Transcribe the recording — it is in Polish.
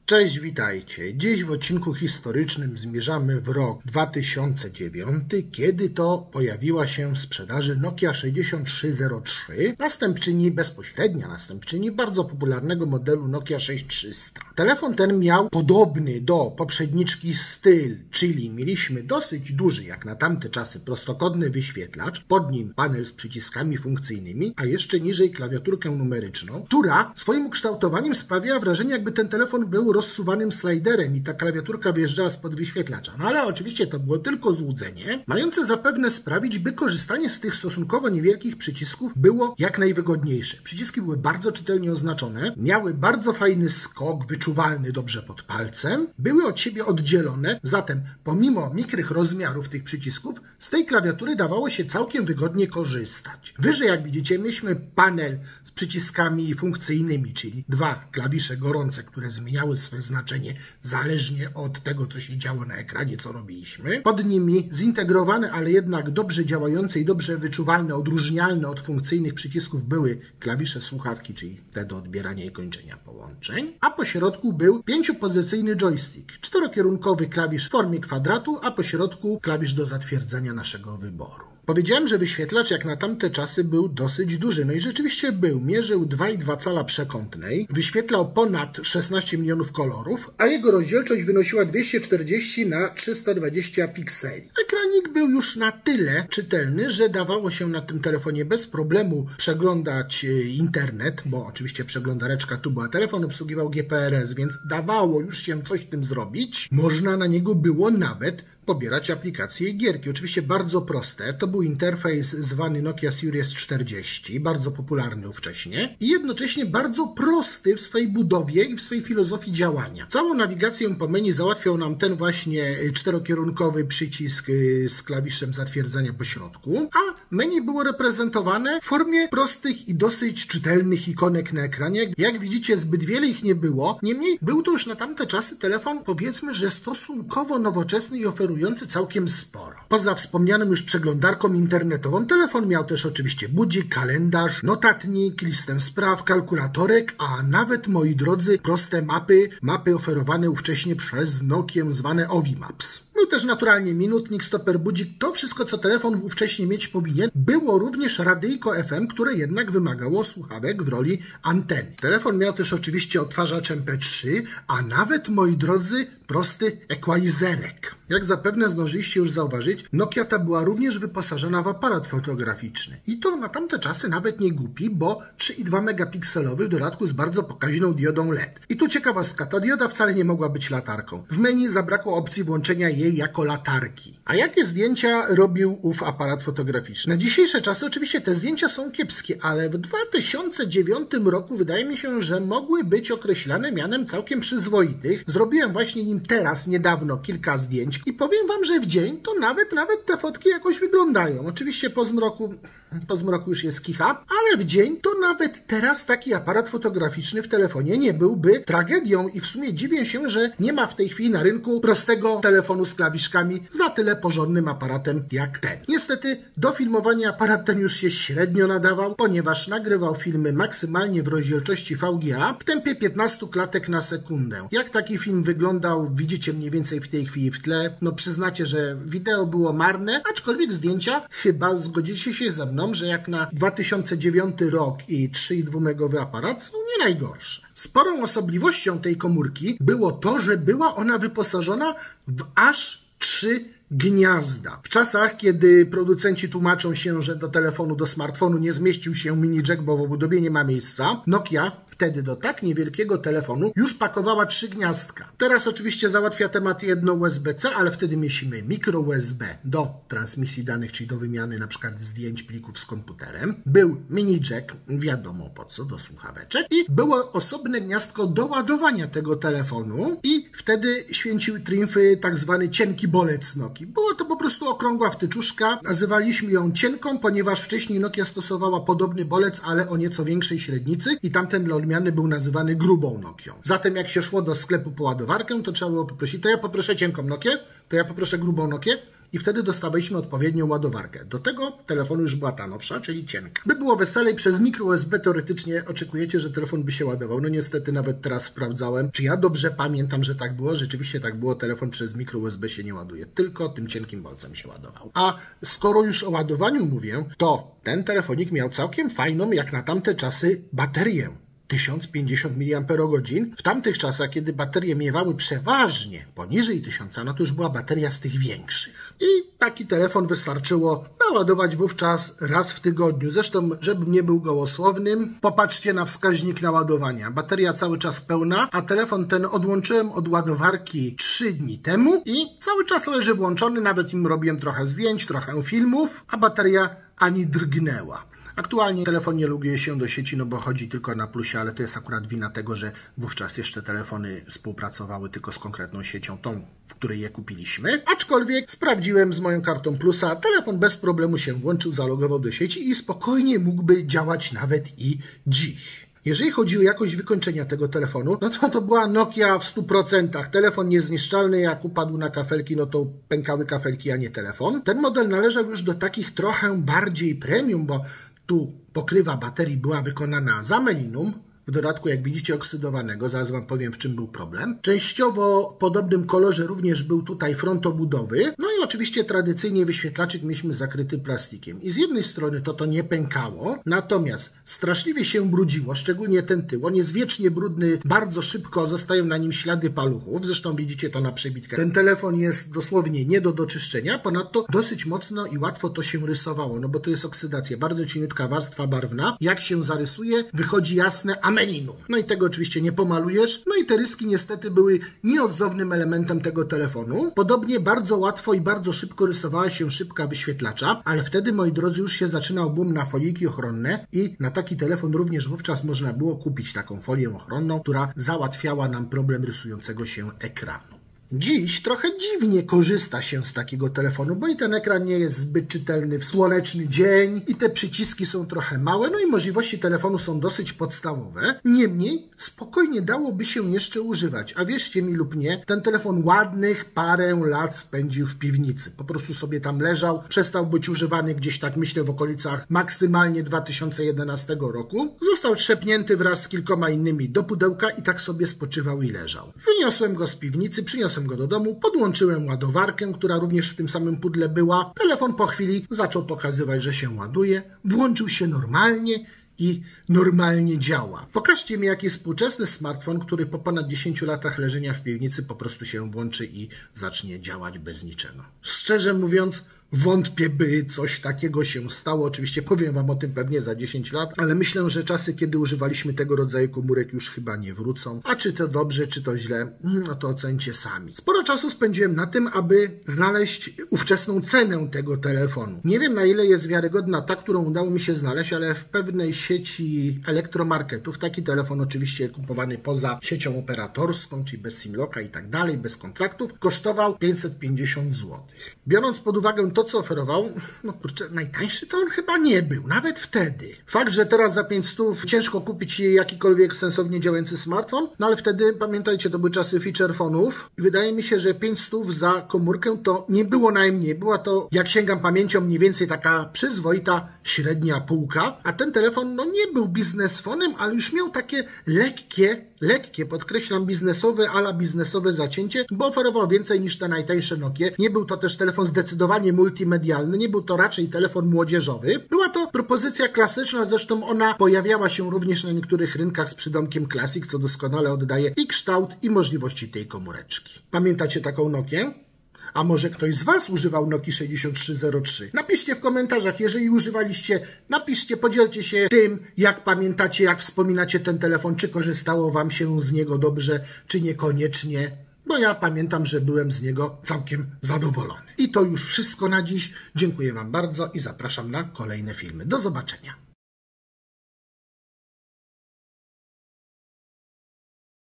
Cześć, witajcie. Dziś w odcinku historycznym zmierzamy w rok 2009, kiedy to pojawiła się w sprzedaży Nokia 6303, bezpośrednia następczyni bardzo popularnego modelu Nokia 6300. Telefon ten miał podobny do poprzedniczki styl, czyli mieliśmy dosyć duży, jak na tamte czasy, prostokątny wyświetlacz, pod nim panel z przyciskami funkcyjnymi, a jeszcze niżej klawiaturkę numeryczną, która swoim ukształtowaniem sprawiała wrażenie, jakby ten telefon był rozsuwanym sliderem i ta klawiaturka wjeżdżała spod wyświetlacza. No ale oczywiście to było tylko złudzenie, mające zapewne sprawić, by korzystanie z tych stosunkowo niewielkich przycisków było jak najwygodniejsze. Przyciski były bardzo czytelnie oznaczone, miały bardzo fajny skok, wyczuwalny dobrze pod palcem, były od siebie oddzielone, zatem pomimo mikrych rozmiarów tych przycisków, z tej klawiatury dawało się całkiem wygodnie korzystać. Wyżej, jak widzicie, mieliśmy panel z przyciskami funkcyjnymi, czyli dwa klawisze gorące, które zmieniały swoje znaczenie zależnie od tego, co się działo na ekranie, co robiliśmy. Pod nimi zintegrowane, ale jednak dobrze działające i dobrze wyczuwalne, odróżnialne od funkcyjnych przycisków były klawisze słuchawki, czyli te do odbierania i kończenia połączeń. A po środku był 5-pozycyjny joystick, 4-kierunkowy klawisz w formie kwadratu, a po środku klawisz do zatwierdzania naszego wyboru. Powiedziałem, że wyświetlacz jak na tamte czasy był dosyć duży. No i rzeczywiście był. Mierzył 2,2 cala przekątnej, wyświetlał ponad 16 milionów kolorów, a jego rozdzielczość wynosiła 240 na 320 pikseli. Ekranik był już na tyle czytelny, że dawało się na tym telefonie bez problemu przeglądać internet, bo oczywiście przeglądareczka tu była, telefon obsługiwał GPRS, więc dawało już się coś z tym zrobić. Można na niego było nawet pobierać aplikacje i gierki. Oczywiście bardzo proste. To był interfejs zwany Nokia Series 40, bardzo popularny ówcześnie i jednocześnie bardzo prosty w swojej budowie i w swojej filozofii działania. Całą nawigację po menu załatwiał nam ten właśnie 4-kierunkowy przycisk z klawiszem zatwierdzania po środku, a menu było reprezentowane w formie prostych i dosyć czytelnych ikonek na ekranie. Jak widzicie, zbyt wiele ich nie było. Niemniej był to już na tamte czasy telefon, powiedzmy, że stosunkowo nowoczesny i oferujący całkiem sporo. Poza wspomnianą już przeglądarką internetową, telefon miał też oczywiście budzik, kalendarz, notatnik, listę spraw, kalkulatorek, a nawet, moi drodzy, proste mapy oferowane ówcześnie przez Nokię zwane Ovi Maps. Był też naturalnie minutnik, stoper, budzik, to wszystko, co telefon ówcześnie mieć powinien. Było również radyjko FM, które jednak wymagało słuchawek w roli anteny. Telefon miał też oczywiście odtwarzacz MP3, a nawet, moi drodzy, prosty equalizerek. Jak zapewne zdążyliście już zauważyć, Nokia ta była również wyposażona w aparat fotograficzny. I to na tamte czasy nawet nie głupi, bo 3,2 megapikselowy w dodatku z bardzo pokaźną diodą LED. I tu ciekawostka, ta dioda wcale nie mogła być latarką. W menu zabrakło opcji włączenia jej jako latarki. A jakie zdjęcia robił ów aparat fotograficzny? Na dzisiejsze czasy oczywiście te zdjęcia są kiepskie, ale w 2009 roku wydaje mi się, że mogły być określane mianem całkiem przyzwoitych. Zrobiłem właśnie nim teraz niedawno kilka zdjęć i powiem wam, że w dzień to nawet te fotki jakoś wyglądają. Oczywiście po zmroku już jest kicha, ale w dzień to nawet teraz taki aparat fotograficzny w telefonie nie byłby tragedią i w sumie dziwię się, że nie ma w tej chwili na rynku prostego telefonu z klawiszkami z na tyle porządnym aparatem jak ten. Niestety do filmowania aparat ten już się średnio nadawał, ponieważ nagrywał filmy maksymalnie w rozdzielczości VGA w tempie 15 klatek na sekundę. Jak taki film wyglądał, widzicie mniej więcej w tej chwili w tle. No przyznacie, że wideo było marne, aczkolwiek zdjęcia chyba zgodzicie się ze mną, że jak na 2009 rok i 3,2 megowy aparat są nie najgorsze. Sporą osobliwością tej komórki było to, że była ona wyposażona w aż 3 gniazda. W czasach, kiedy producenci tłumaczą się, że do telefonu, do smartfonu nie zmieścił się mini jack, bo w obudowie nie ma miejsca, Nokia wtedy do tak niewielkiego telefonu już pakowała 3 gniazdka. Teraz oczywiście załatwia temat jedno USB-C, ale wtedy mieliśmy mikro USB do transmisji danych, czyli do wymiany na przykład zdjęć, plików z komputerem. Był mini jack, wiadomo po co, do słuchaweczek i było osobne gniazdko do ładowania tego telefonu i wtedy święcił triumfy tak zwany cienki bolec Nokii. Była to po prostu okrągła wtyczuszka. Nazywaliśmy ją cienką, ponieważ wcześniej Nokia stosowała podobny bolec, ale o nieco większej średnicy i tamten dla odmiany był nazywany grubą Nokią. Zatem jak się szło do sklepu po ładowarkę, to trzeba było poprosić, to ja poproszę cienką Nokię, to ja poproszę grubą Nokię. i wtedy dostawaliśmy odpowiednią ładowarkę. Do tego telefonu już była ta nowsza, czyli cienka. By było weselej, przez mikro USB teoretycznie oczekujecie, że telefon by się ładował. No niestety nawet teraz sprawdzałem, czy ja dobrze pamiętam, że tak było. Rzeczywiście tak było, telefon przez mikro USB się nie ładuje, tylko tym cienkim bolcem się ładował. A skoro już o ładowaniu mówię, to ten telefonik miał całkiem fajną, jak na tamte czasy, baterię. 1050 mAh. W tamtych czasach, kiedy baterie miewały przeważnie poniżej 1000, no to już była bateria z tych większych. I taki telefon wystarczyło naładować wówczas raz w tygodniu. Zresztą, żebym nie był gołosłownym, popatrzcie na wskaźnik naładowania. Bateria cały czas pełna, a telefon ten odłączyłem od ładowarki 3 dni temu i cały czas leży włączony, nawet im robiłem trochę zdjęć, trochę filmów, a bateria ani drgnęła. Aktualnie telefon nie loguje się do sieci, no bo chodzi tylko na plusie, ale to jest akurat wina tego, że wówczas jeszcze telefony współpracowały tylko z konkretną siecią, tą, w której je kupiliśmy. Aczkolwiek sprawdziłem z moją kartą plusa, telefon bez problemu się włączył, zalogował do sieci i spokojnie mógłby działać nawet i dziś. Jeżeli chodzi o jakość wykończenia tego telefonu, no to była Nokia w 100%. Telefon niezniszczalny, jak upadł na kafelki, no to pękały kafelki, a nie telefon. Ten model należał już do takich trochę bardziej premium, bo tu pokrywa baterii była wykonana z amelinum, w dodatku, jak widzicie, oksydowanego. Zaraz wam powiem, w czym był problem. Częściowo w podobnym kolorze również był tutaj front obudowy. No i oczywiście tradycyjnie wyświetlaczek mieliśmy zakryty plastikiem. I z jednej strony to nie pękało, natomiast straszliwie się brudziło, szczególnie ten tył. On jest wiecznie brudny, bardzo szybko zostają na nim ślady paluchów. Zresztą widzicie to na przebitkach. Ten telefon jest dosłownie nie do doczyszczenia. Ponadto dosyć mocno i łatwo to się rysowało, no bo to jest oksydacja. Bardzo cieniutka warstwa barwna. Jak się zarysuje, wychodzi jasne amelinu. No i tego oczywiście nie pomalujesz. No i te ryski niestety były nieodzownym elementem tego telefonu. Podobnie bardzo łatwo i bardzo szybko rysowała się szybka wyświetlacza, ale wtedy, moi drodzy, już się zaczynał boom na foliki ochronne i na taki telefon również wówczas można było kupić taką folię ochronną, która załatwiała nam problem rysującego się ekranu. Dziś trochę dziwnie korzysta się z takiego telefonu, bo i ten ekran nie jest zbyt czytelny w słoneczny dzień i te przyciski są trochę małe, no i możliwości telefonu są dosyć podstawowe. Niemniej spokojnie dałoby się jeszcze używać, a wierzcie mi lub nie, ten telefon ładnych parę lat spędził w piwnicy. Po prostu sobie tam leżał, przestał być używany gdzieś tak myślę w okolicach maksymalnie 2011 roku. Został trzepnięty wraz z kilkoma innymi do pudełka i tak sobie spoczywał i leżał. Wyniosłem go z piwnicy, przyniosłem go do domu, podłączyłem ładowarkę, która również w tym samym pudle była. Telefon po chwili zaczął pokazywać, że się ładuje, włączył się normalnie i normalnie działa. Pokażcie mi, jaki współczesny smartfon, który po ponad 10 latach leżenia w piwnicy po prostu się włączy i zacznie działać bez niczego. Szczerze mówiąc, wątpię, by coś takiego się stało. Oczywiście powiem wam o tym pewnie za 10 lat, ale myślę, że czasy, kiedy używaliśmy tego rodzaju komórek, już chyba nie wrócą. A czy to dobrze, czy to źle, no to ocencie sami. Sporo czasu spędziłem na tym, aby znaleźć ówczesną cenę tego telefonu. Nie wiem, na ile jest wiarygodna ta, którą udało mi się znaleźć, ale w pewnej sieci elektromarketów taki telefon, oczywiście kupowany poza siecią operatorską, czyli bez simlocka i tak dalej, bez kontraktów, kosztował 550 zł. Biorąc pod uwagę to, co oferował, no kurczę, najtańszy to on chyba nie był, nawet wtedy. Fakt, że teraz za 500 ciężko kupić jakikolwiek sensownie działający smartfon, no ale wtedy, pamiętajcie, to były czasy feature phone'ów. Wydaje mi się, że 500 za komórkę to nie było najmniej. Była to, jak sięgam pamięcią, mniej więcej taka przyzwoita średnia półka, a ten telefon, no nie był biznesfonem, ale już miał takie lekkie, podkreślam, biznesowe, ala biznesowe zacięcie, bo oferował więcej niż te najtańsze Nokie. Nie był to też telefon zdecydowanie multimedialny, nie był to raczej telefon młodzieżowy. Była to propozycja klasyczna, zresztą ona pojawiała się również na niektórych rynkach z przydomkiem Classic, co doskonale oddaje i kształt, i możliwości tej komóreczki. Pamiętacie taką Nokię? A może ktoś z was używał Nokii 6303? Napiszcie w komentarzach, jeżeli używaliście, napiszcie, podzielcie się tym, jak pamiętacie, jak wspominacie ten telefon, czy korzystało wam się z niego dobrze, czy niekoniecznie. Bo ja pamiętam, że byłem z niego całkiem zadowolony. I to już wszystko na dziś. Dziękuję wam bardzo i zapraszam na kolejne filmy. Do zobaczenia.